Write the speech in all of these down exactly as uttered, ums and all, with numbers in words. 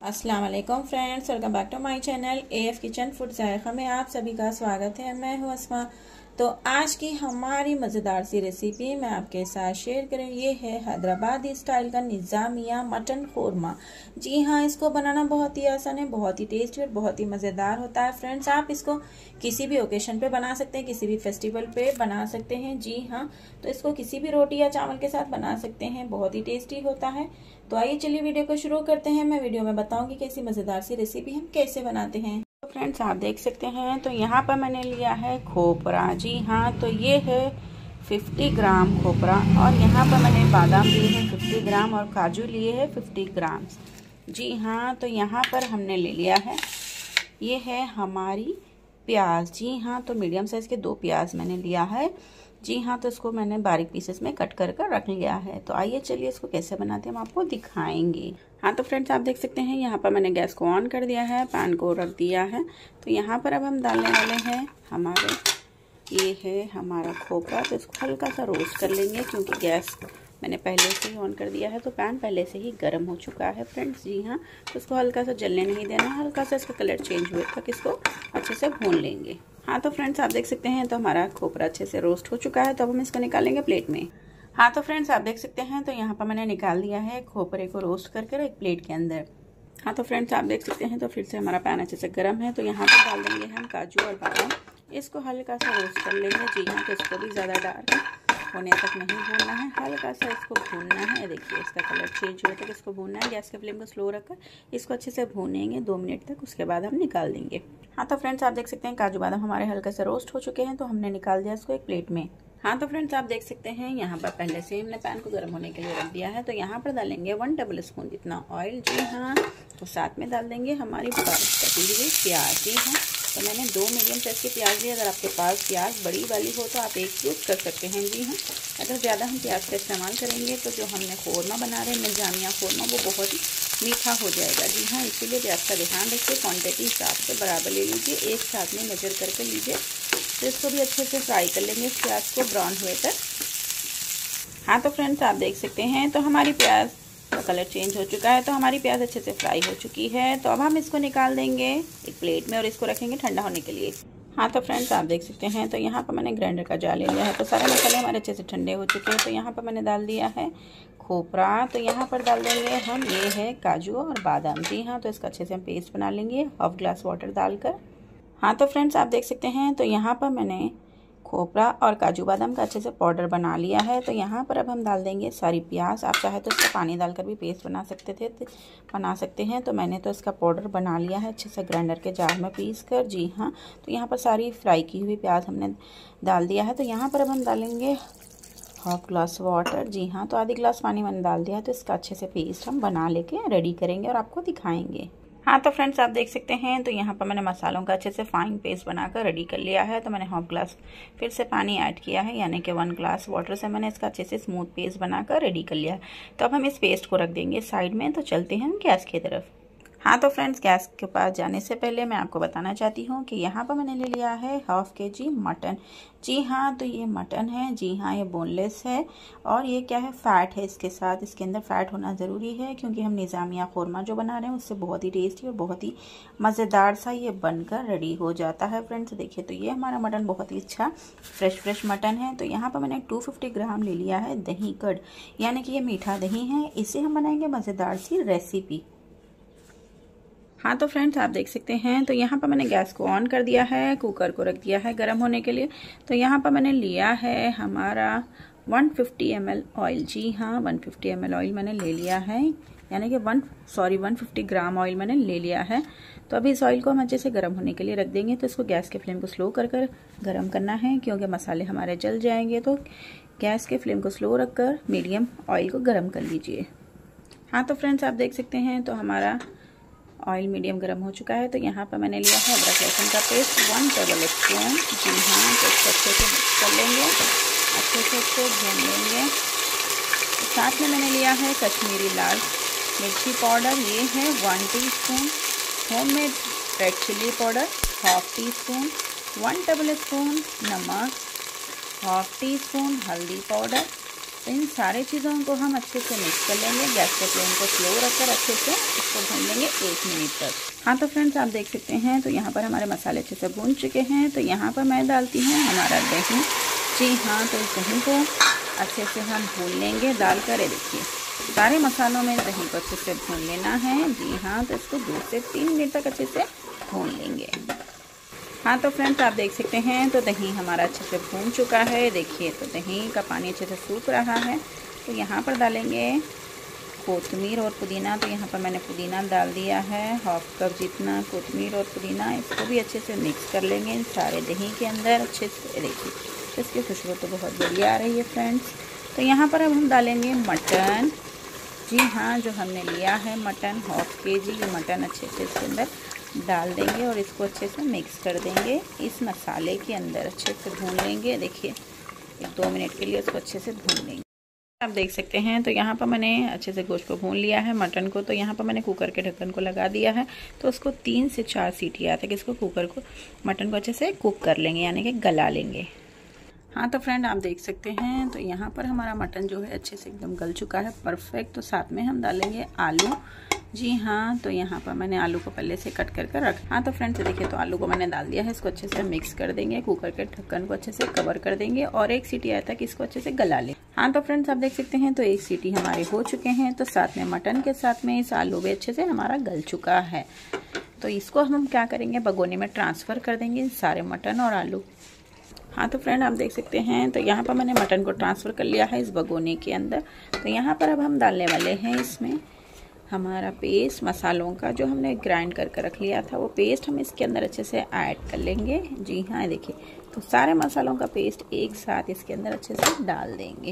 अस्सलाम वालेकुम friends, welcome back to my channel AF kitchen food Zaika में आप सभी का स्वागत है। मैं हूं अस्मा। तो आज की हमारी मज़ेदार सी रेसिपी मैं आपके साथ शेयर करें, ये है हैदराबादी स्टाइल का निज़ामिया मटन कोरमा। जी हाँ, इसको बनाना बहुत ही आसान है, बहुत ही टेस्टी और बहुत ही मज़ेदार होता है। फ्रेंड्स, आप इसको किसी भी ओकेशन पे बना सकते हैं, किसी भी फेस्टिवल पे बना सकते हैं। जी हाँ, तो इसको किसी भी रोटी या चावल के साथ बना सकते हैं, बहुत ही टेस्टी होता है। तो आइए चलिए वीडियो को शुरू करते हैं। मैं वीडियो में बताऊंगी कैसी मज़ेदार सी रेसिपी हम कैसे बनाते हैं। तो फ्रेंड्स, आप देख सकते हैं, तो यहाँ पर मैंने लिया है खोपरा। जी हाँ, तो ये है पचास ग्राम खोपरा, और यहाँ पर मैंने बादाम लिए हैं पचास ग्राम और काजू लिए हैं पचास ग्राम। जी हाँ, तो यहाँ पर हमने ले लिया है, ये है हमारी प्याज। जी हाँ, तो मीडियम साइज़ के दो प्याज मैंने लिया है। जी हाँ, तो इसको मैंने बारीक पीसेस में कट कर कर रख लिया है। तो आइए चलिए इसको कैसे बनाते हैं हम आपको दिखाएंगे। हाँ, तो फ्रेंड्स, आप देख सकते हैं, यहाँ पर मैंने गैस को ऑन कर दिया है, पैन को रख दिया है। तो यहाँ पर अब हम डालने वाले हैं हमारे, ये है हमारा खोपरा। तो इसको हल्का सा रोस्ट कर लेंगे, क्योंकि गैस मैंने पहले से ही ऑन कर दिया है, तो पैन पहले से ही गर्म हो चुका है फ्रेंड्स। जी हाँ, तो इसको हल्का सा जलने नहीं देना, हल्का सा इसका कलर चेंज हुए तक इसको अच्छे से भून लेंगे। हाँ, तो फ्रेंड्स, आप देख सकते हैं, तो हमारा खोपरा अच्छे से रोस्ट हो चुका है। तो अब हम इसको निकालेंगे प्लेट में। हाँ, तो फ्रेंड्स, आप देख सकते हैं, तो यहाँ पर मैंने निकाल दिया है खोपरे को रोस्ट करके एक प्लेट के अंदर। हाँ, तो फ्रेंड्स, आप देख सकते हैं, तो फिर से हमारा पैन अच्छे से गर्म है। तो यहाँ पर डाल देंगे हम काजू और बादाम, इसको हल्का सा रोस्ट कर लेंगे। जी हाँ, तो इसको भी ज़्यादा डार्क होने तक नहीं भूनना है, हल्का सा इसको भूनना है। देखिए, इसका कलर चेंज हुए तक इसको भूनना है। गैस के फ्लेम को स्लो रखकर इसको अच्छे से भूनेंगे दो मिनट तक, उसके बाद हम निकाल देंगे। हाँ, तो फ्रेंड्स, आप देख सकते हैं, काजू बादाम हमारे हल्के से रोस्ट हो चुके हैं, तो हमने निकाल दिया इसको एक प्लेट में। हाँ, तो फ्रेंड्स, आप देख सकते हैं, यहाँ पर पहले से हमने पैन को गर्म होने के लिए रख दिया है। तो यहाँ पर डालेंगे वन टेबल स्पून जितना ऑयल। जी हाँ, तो साथ में डाल देंगे हमारी कटी हुई प्याज। जी हाँ, तो मैंने दो मीडियम साइज की प्याज ली। अगर आपके पास प्याज बड़ी वाली हो तो आप एक यूज़ कर सकते हैं। जी हाँ, अगर ज़्यादा हम प्याज का इस्तेमाल करेंगे तो जो हमने खोरमा बना रहे हैं निज़ामिया खोरमा, वो बहुत ही मीठा हो जाएगा। जी हाँ, इसीलिए प्याज का ध्यान रखिए, क्वांटिटी हिसाब से बराबर ले लीजिए, एक साथ में मेजर करके लीजिए। तो इसको भी अच्छे से फ्राई कर लेंगे, इस प्याज को ब्राउन हुए तक। हाँ, तो फ्रेंड्स, आप देख सकते हैं, तो हमारी प्याज का कलर चेंज हो चुका है, तो हमारी प्याज अच्छे से फ्राई हो चुकी है। तो अब हम इसको निकाल देंगे एक प्लेट में और इसको रखेंगे ठंडा होने के लिए। हाँ, तो फ्रेंड्स, आप देख सकते हैं, तो यहाँ पर मैंने ग्राइंडर का जार ले लिया है। तो सारे मसाले हमारे अच्छे से ठंडे हो चुके हैं। तो यहाँ पर मैंने डाल दिया है खोपरा। तो यहाँ पर डाल देंगे हम, ये है काजू और बादाम। जी हाँ, तो इसका अच्छे से हम पेस्ट बना लेंगे हाफ ग्लास वाटर डालकर। हाँ, तो फ्रेंड्स, आप देख सकते हैं, तो यहाँ पर मैंने खोपरा और काजू बादाम का अच्छे से पाउडर बना लिया है। तो यहाँ पर अब हम डाल देंगे सारी प्याज। आप चाहे तो इसका पानी डालकर भी पेस्ट बना सकते थे बना सकते हैं। तो मैंने तो इसका पाउडर बना लिया है अच्छे से ग्राइंडर के जार में पीस कर। जी हाँ, तो यहाँ पर सारी फ्राई की हुई प्याज हमने डाल दिया है। तो यहाँ पर अब हम डालेंगे हाफ ग्लास वाटर। जी हाँ, तो आधी ग्लास पानी मैंने डाल दिया है। तो इसका अच्छे से पेस्ट हम बना लेके रेडी करेंगे और आपको दिखाएंगे। हाँ, तो फ्रेंड्स, आप देख सकते हैं, तो यहाँ पर मैंने मसालों का अच्छे से फाइन पेस्ट बनाकर रेडी कर लिया है। तो मैंने हाफ ग्लास फिर से पानी ऐड किया है, यानी कि वन ग्लास वाटर से मैंने इसका अच्छे से स्मूथ पेस्ट बनाकर रेडी कर लिया है। तो अब हम इस पेस्ट को रख देंगे साइड में। तो चलते हैं हम गैस की तरफ। हाँ, तो फ्रेंड्स, गैस के पास जाने से पहले मैं आपको बताना चाहती हूँ कि यहाँ पर मैंने ले लिया है हाफ के जी मटन। जी हाँ, तो ये मटन है। जी हाँ, ये बोनलेस है, और ये क्या है, फैट है इसके साथ। इसके अंदर फैट होना ज़रूरी है, क्योंकि हम निज़ामिया खोरमा जो बना रहे हैं उससे बहुत ही टेस्टी और बहुत ही मज़ेदार सा ये बनकर रेडी हो जाता है। फ्रेंड्स, देखिए, तो ये हमारा मटन बहुत ही अच्छा फ्रेश फ्रेश मटन है। तो यहाँ पर मैंने दो सौ पचास ग्राम ले लिया है दही कड़, यानी कि ये मीठा दही है। इसे हम बनाएंगे मज़ेदार सी रेसिपी। हाँ, तो फ्रेंड्स, आप देख सकते हैं, तो यहाँ पर मैंने गैस को ऑन कर दिया है, कुकर को रख दिया है गर्म होने के लिए। तो यहाँ पर मैंने लिया है हमारा एक सौ पचास एम एल ऑयल। जी हाँ, एक सौ पचास एम एल ऑयल मैंने ले लिया है, यानी कि वन सॉरी एक सौ पचास ग्राम ऑयल मैंने ले लिया है। तो अभी इस ऑयल को हम अच्छे से गर्म होने के लिए रख देंगे। तो इसको गैस के फ्लेम को स्लो कर कर गर्म करना है, क्योंकि मसाले हमारे जल जाएंगे। तो गैस के फ्लेम को स्लो रख कर मीडियम ऑयल को गर्म कर लीजिए। हाँ, तो फ्रेंड्स, आप देख सकते हैं, तो हमारा ऑयल मीडियम गर्म हो चुका है। तो यहाँ पर मैंने लिया है अदरक लहसुन का पेस्ट वन टेबल स्पून। जी हाँ, तो इसको अच्छे से मिक्स कर लेंगे, अच्छे से इसको भून लेंगे। साथ में मैंने लिया है कश्मीरी लाल मिर्ची पाउडर, ये है one teaspoon. Homemade red chili powder half teaspoon. One tablespoon नमक, हाफ टी स्पून हल्दी पाउडर, तो इन सारे चीज़ों को हम अच्छे से मिक्स कर लेंगे। गैस के फ्लेम को स्लो रखकर अच्छे से इसको भून लेंगे एक मिनट तक। हाँ तो फ्रेंड्स आप देख सकते हैं तो यहाँ पर हमारे मसाले अच्छे से भून चुके हैं। तो यहाँ पर मैं डालती हूँ हमारा दही। जी हाँ, तो इस दही को अच्छे से हम भून लेंगे डालकर। ये देखिए सारे मसालों में दही को अच्छे से भून लेना है। जी हाँ, तो इसको दो से तीन मिनट तक अच्छे से भून लेंगे। हाँ तो फ्रेंड्स आप देख सकते हैं तो दही हमारा अच्छे से भून चुका है। देखिए तो दही का पानी अच्छे से सूख रहा है। तो यहाँ पर डालेंगे कोतमीर और पुदीना। तो यहाँ पर मैंने पुदीना डाल दिया है, हाफ कप जितना कोतमीर और पुदीना। इसको भी अच्छे से मिक्स कर लेंगे सारे दही के अंदर अच्छे से। देखिए तो इसकी खुशबू तो बहुत बढ़िया आ रही है फ्रेंड्स। तो यहाँ पर अब हम डालेंगे मटन। जी हाँ, जो हमने लिया है मटन हाफ के जी मटन अच्छे से इसके अंदर डाल देंगे और इसको अच्छे से मिक्स कर देंगे। इस मसाले के अंदर अच्छे से भून लेंगे। देखिए एक दो मिनट के लिए इसको अच्छे से भून लेंगे। आप देख सकते हैं तो यहाँ पर मैंने अच्छे से गोश्त को भून लिया है, मटन को। तो यहाँ पर मैंने कुकर के ढक्कन को लगा दिया है। तो उसको तीन से चार सीटी आते कि इसको कुकर को मटन को अच्छे से कुक कर लेंगे, यानी कि गला लेंगे। हाँ तो फ्रेंड आप देख सकते हैं तो यहाँ पर हमारा मटन जो है अच्छे से एकदम गल चुका है, परफेक्ट। तो साथ में हम डालेंगे आलू। जी हाँ, तो यहाँ पर मैंने आलू को पहले से कट कर कर रखा। हाँ तो फ्रेंड्स देखिए तो आलू को मैंने डाल दिया है। इसको अच्छे से मिक्स कर देंगे, कुकर के ढक्कन को अच्छे से कवर कर देंगे और एक सीटी आया तक इसको अच्छे से गला लें। हाँ तो फ्रेंड्स आप देख सकते हैं तो एक सीटी हमारे हो चुके हैं। तो साथ में मटन के साथ में इस आलू भी अच्छे से हमारा गल चुका है। तो इसको हम क्या करेंगे, भगोने में ट्रांसफ़र कर देंगे सारे मटन और आलू। हाँ तो फ्रेंड आप देख सकते हैं तो यहाँ पर मैंने मटन को ट्रांसफ़र कर लिया है इस भगोने के अंदर। तो यहाँ पर अब हम डालने वाले हैं इसमें हमारा पेस्ट मसालों का, जो हमने ग्राइंड करके रख लिया था वो पेस्ट हम इसके अंदर अच्छे से ऐड कर लेंगे। जी हाँ, देखिए तो सारे मसालों का पेस्ट एक साथ इसके अंदर अच्छे से डाल देंगे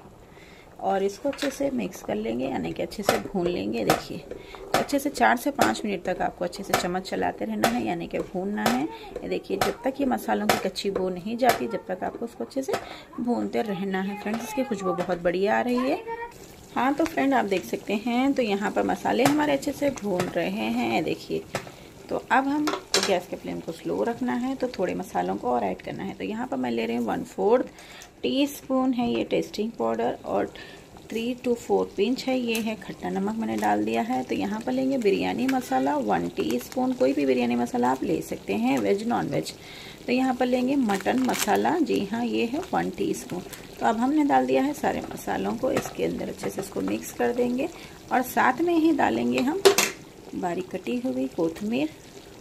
और इसको अच्छे से मिक्स कर लेंगे, यानी कि अच्छे से भून लेंगे। देखिए तो अच्छे से चार से पाँच मिनट तक आपको अच्छे से चम्मच चलाते रहना है, यानी कि भूनना है। ये देखिए जब तक ये मसालों की कच्ची बू नहीं जाती जब तक आपको उसको अच्छे से भूनते रहना है। फ्रेंड्स इसकी खुशबू बहुत बढ़िया आ रही है। हाँ तो फ्रेंड आप देख सकते हैं तो यहाँ पर मसाले हमारे अच्छे से भून रहे हैं। देखिए तो अब हम गैस के फ्लेम को स्लो रखना है, तो थोड़े मसालों को और ऐड करना है। तो यहाँ पर मैं ले रही हूँ वन फोर्थ टी स्पून है ये टेस्टिंग पाउडर और थ्री टू फोर पिंच है ये है खट्टा नमक मैंने डाल दिया है। तो यहाँ पर लेंगे बिरयानी मसाला वन टीस्पून, कोई भी बिरयानी मसाला आप ले सकते हैं, वेज नॉन वेज। तो यहाँ पर लेंगे मटन मसाला। जी हाँ, ये है वन टीस्पून। तो अब हमने डाल दिया है सारे मसालों को इसके अंदर, अच्छे से इसको मिक्स कर देंगे और साथ में ही डालेंगे हम बारीक कटी हुई कोथिमीर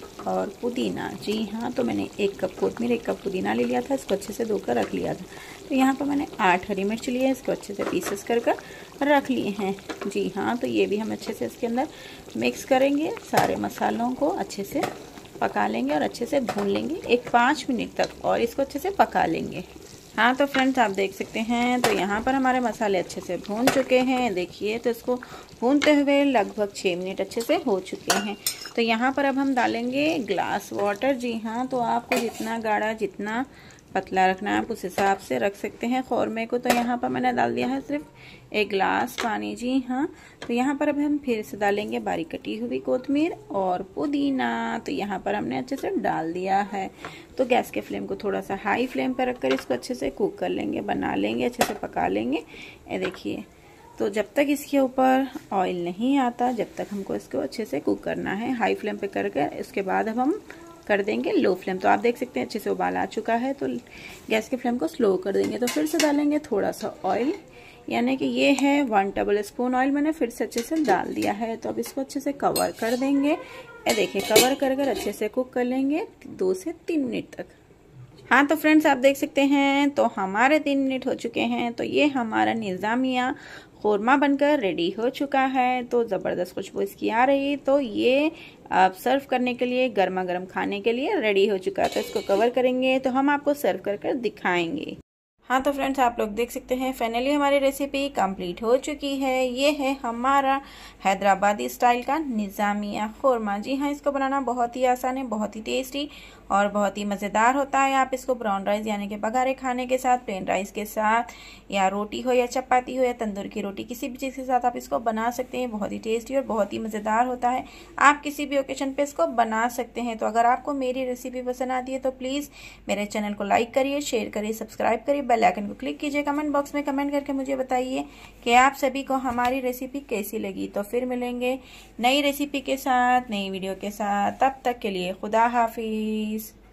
और पुदीना। जी हाँ, तो मैंने एक कप कोथिमीर एक कप पुदीना ले लिया था, इसको अच्छे से धोकर रख लिया था। तो यहाँ पर मैंने आठ हरी मिर्च लिए, इसको अच्छे से पीसेस कर कर रख लिए हैं। जी हाँ, तो ये भी हम अच्छे से इसके अंदर मिक्स करेंगे, सारे मसालों को अच्छे से पका लेंगे और अच्छे से भून लेंगे एक पाँच मिनट तक और इसको अच्छे से पका लेंगे। हाँ तो फ्रेंड्स आप देख सकते हैं तो यहाँ पर हमारे मसाले अच्छे से भून चुके हैं। देखिए तो इसको भूनते हुए लगभग छः मिनट अच्छे से हो चुके हैं। तो यहाँ पर अब हम डालेंगे ग्लास वाटर। जी हाँ, तो आपको जितना गाढ़ा जितना पतला रखना है आप उस हिसाब से रख सकते हैं खौरमे को। तो यहाँ पर मैंने डाल दिया है सिर्फ एक गिलास पानी। जी हाँ, तो यहाँ पर अब हम फिर से डालेंगे बारीक कटी हुई कोथिमीर और पुदीना। तो यहाँ पर हमने अच्छे से डाल दिया है। तो गैस के फ्लेम को थोड़ा सा हाई फ्लेम पर रखकर इसको अच्छे से कुक कर लेंगे, बना लेंगे, अच्छे से पका लेंगे। ये देखिए तो जब तक इसके ऊपर ऑयल नहीं आता जब तक हमको इसको अच्छे से कुक करना है, हाई फ्लेम पे करके इसके बाद अब हम कर देंगे लो फ्लेम। तो आप देख सकते हैं अच्छे से उबाल आ चुका है, तो गैस के फ्लेम को स्लो कर देंगे। तो फिर से डालेंगे थोड़ा सा ऑयल, यानी कि ये है वन टेबल स्पून ऑयल मैंने फिर से अच्छे से डाल दिया है। तो अब इसको अच्छे से कवर कर देंगे। ये देखिए कवर कर कर अच्छे से कुक कर लेंगे दो से तीन मिनट तक। हाँ तो फ्रेंड्स आप देख सकते हैं तो हमारे तीन मिनट हो चुके हैं। तो ये हमारा निज़ामिया ख़ोरमा बनकर रेडी हो चुका है। तो ज़बरदस्त खुशबू इसकी आ रही। तो ये आप सर्व करने के लिए गर्मा गर्म खाने के लिए रेडी हो चुका है। तो इसको कवर करेंगे तो हम आपको सर्व कर कर दिखाएंगे। हाँ तो फ्रेंड्स आप लोग देख सकते हैं फाइनली हमारी रेसिपी कंप्लीट हो चुकी है। ये है हमारा हैदराबादी स्टाइल का निज़ामिया ख़ोरमा। जी हाँ, इसको बनाना बहुत ही आसान है, बहुत ही टेस्टी और बहुत ही मज़ेदार होता है। आप इसको ब्राउन राइस यानी कि बघारे खाने के साथ, प्लेन राइस के साथ, या रोटी हो या चपाती हो या तंदूर की रोटी, किसी भी चीज़ के साथ आप इसको बना सकते हैं। बहुत ही टेस्टी और बहुत ही मज़ेदार होता है। आप किसी भी ओकेजन पे इसको बना सकते हैं। तो अगर आपको मेरी रेसिपी पसंद आती है तो प्लीज़ मेरे चैनल को लाइक करिए, शेयर करिए, सब्सक्राइब करिए, बेल आइकन को क्लिक कीजिए। कमेंट बॉक्स में कमेंट करके मुझे बताइए कि आप सभी को हमारी रेसिपी कैसी लगी। तो फिर मिलेंगे नई रेसिपी के साथ, नई वीडियो के साथ। तब तक के लिए खुदा हाफिज।